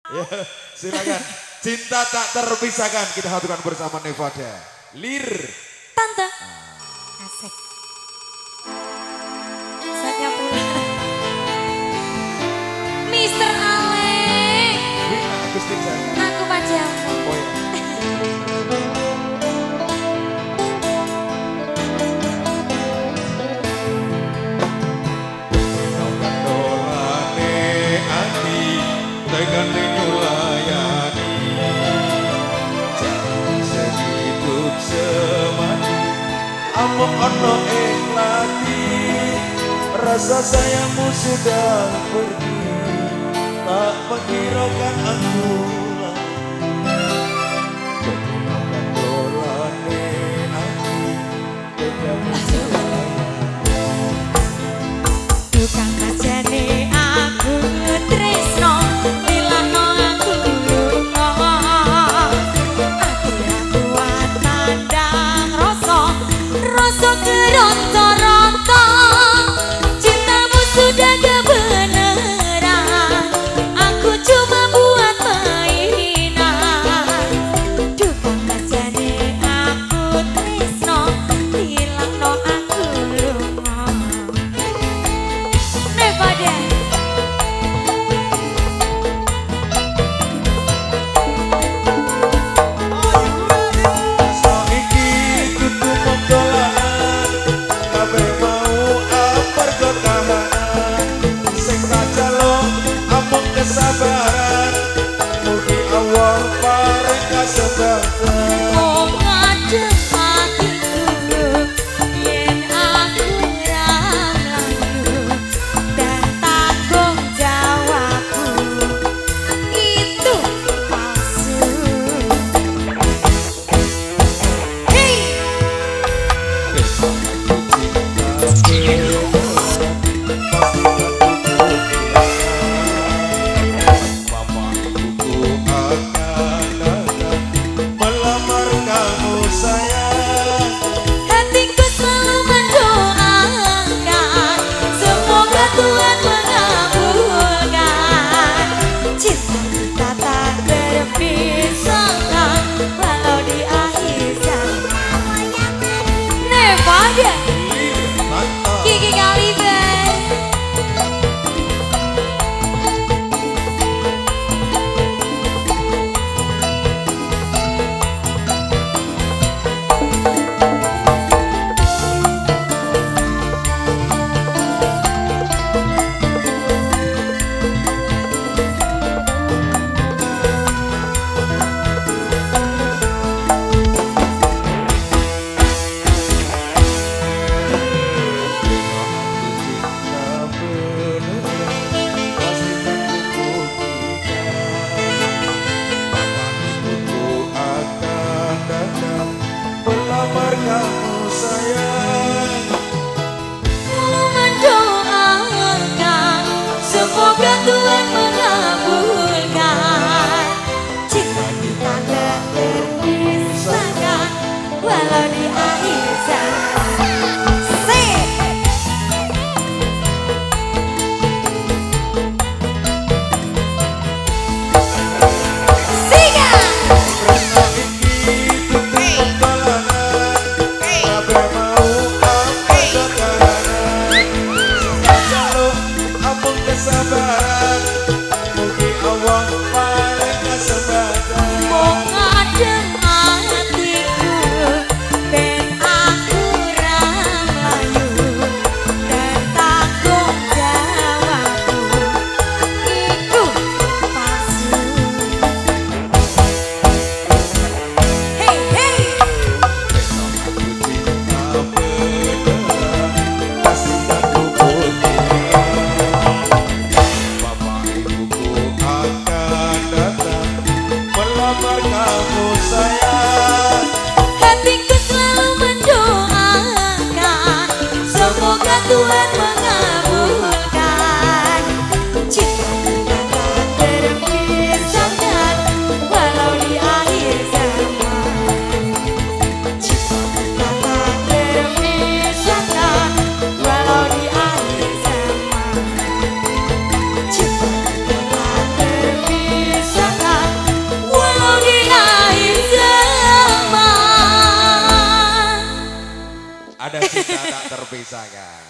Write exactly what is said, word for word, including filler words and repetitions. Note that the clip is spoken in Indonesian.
Ya, silakan. Cinta tak terpisahkan kita haturkan bersama Nevada. Lir. Tante. Asik. Saatnya pulang. Mister Alek. Wina Agustin saya. Aku pacarmu. Oh ya. Dengan nyulayani jangan sehidup semati amuk ono ing lati rasa sayangmu sudah pergi tak menghiraukan aku ketinggalan dolane hati dengan tukang kajane aku tresno dilano aku lunga aku ra kuat mandang rasa rasa keronta-ronta cintamu sudah kebenaran aku cuma buat mainan tukang kajane aku tresno dilano aku lunga Nevada. Saiki kudu monggolan kabeh mau apar kahanan sing tak jaluk amung kesabaran mugi Allah paring kasempatan Oh ngadeg hatiku yen aku ramlayu dan tanggung jawabku itu palsu. Hey! Mama ibuku akan datang melamar kamu sayang Hatiku selalu mendoakan semoga Tuhan mengabulkan cinta kita tak terpisahkan walau di akhir zaman. Nevada, Kiki Kaliben. melamar kamu sayang Selalu mendoakan semoga Tuhan mengabulkan cinta kita tak terpisahkan walau di akhir zaman. Say. Siga. Rasa iki tutu pengalaman kabeh mau apa kekahanan tak jaluk amung kesabaran mugi Allah paring kasempatan Mau ngadeg hatiku ben aku ramlayu dan tanggung jawabku iku palsu. Hey hey. aku cinta beneran kasih aku putih Bapak ibuku akan datang melamar kamu sayang Hatiku selalu mendoakan semoga Tuhan mengabulkan cinta kita tak terpisahkan walau di akhir zaman. Cinta kita tak terpisahkan walau di akhir zaman. Cinta kita tak terpisahkan Ada cinta tak terpisahkan.